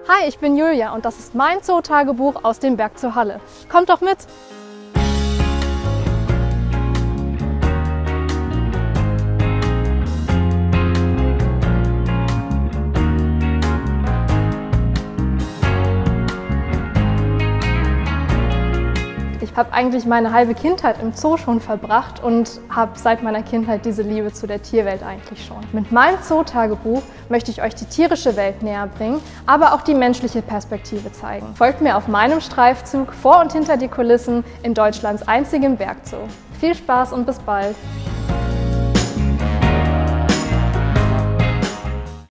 Hi, ich bin Julia und das ist mein Zoo-Tagebuch aus dem Berg zur Halle. Kommt doch mit! Ich habe eigentlich meine halbe Kindheit im Zoo schon verbracht und habe seit meiner Kindheit diese Liebe zu der Tierwelt eigentlich schon. Mit meinem Zoo-Tagebuch möchte ich euch die tierische Welt näher bringen, aber auch die menschliche Perspektive zeigen. Folgt mir auf meinem Streifzug vor und hinter die Kulissen in Deutschlands einzigem Bergzoo. Viel Spaß und bis bald!